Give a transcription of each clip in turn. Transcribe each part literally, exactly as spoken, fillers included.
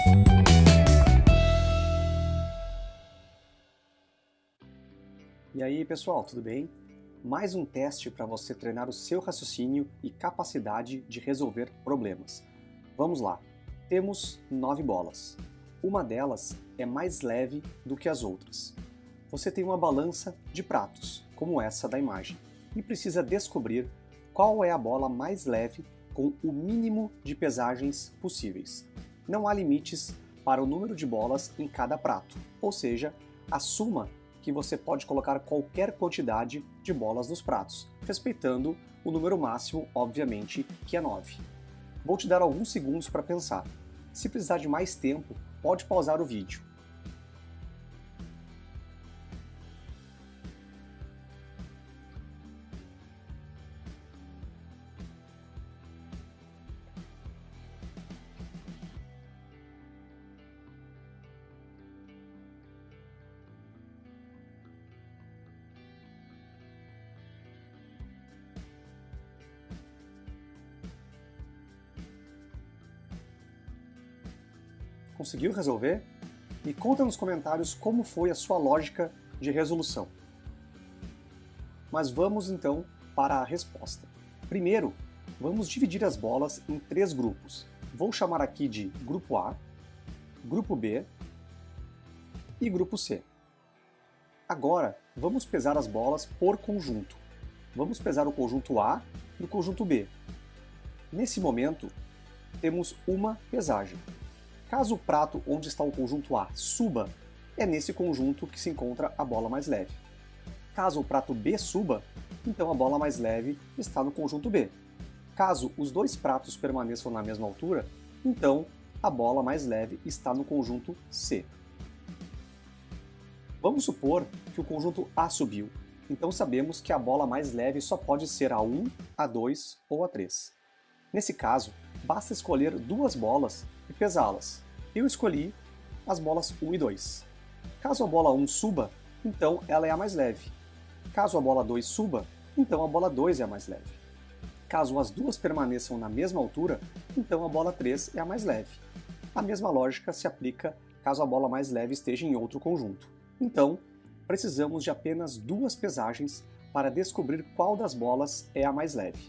E aí, pessoal, tudo bem? Mais um teste para você treinar o seu raciocínio e capacidade de resolver problemas. Vamos lá. Temos nove bolas. Uma delas é mais leve do que as outras. Você tem uma balança de pratos, como essa da imagem, e precisa descobrir qual é a bola mais leve com o mínimo de pesagens possíveis. Não há limites para o número de bolas em cada prato, ou seja, assuma que você pode colocar qualquer quantidade de bolas nos pratos, respeitando o número máximo, obviamente, que é nove. Vou te dar alguns segundos para pensar. Se precisar de mais tempo, pode pausar o vídeo. Conseguiu resolver? Me conta nos comentários como foi a sua lógica de resolução. Mas vamos então para a resposta. Primeiro, vamos dividir as bolas em três grupos. Vou chamar aqui de grupo A, grupo B e grupo C. Agora, vamos pesar as bolas por conjunto. Vamos pesar o conjunto A e o conjunto B. Nesse momento, temos uma pesagem. Caso o prato onde está o conjunto A suba, é nesse conjunto que se encontra a bola mais leve. Caso o prato B suba, então a bola mais leve está no conjunto B. Caso os dois pratos permaneçam na mesma altura, então a bola mais leve está no conjunto C. Vamos supor que o conjunto A subiu, então sabemos que a bola mais leve só pode ser a um, a dois ou a três. Nesse caso, basta escolher duas bolas e pesá-las. Eu escolhi as bolas um e dois. Caso a bola um suba, então ela é a mais leve. Caso a bola dois suba, então a bola dois é a mais leve. Caso as duas permaneçam na mesma altura, então a bola três é a mais leve. A mesma lógica se aplica caso a bola mais leve esteja em outro conjunto. Então, precisamos de apenas duas pesagens para descobrir qual das bolas é a mais leve.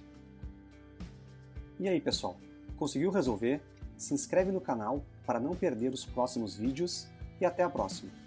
E aí, pessoal? Conseguiu resolver? Se inscreve no canal para não perder os próximos vídeos e até a próxima!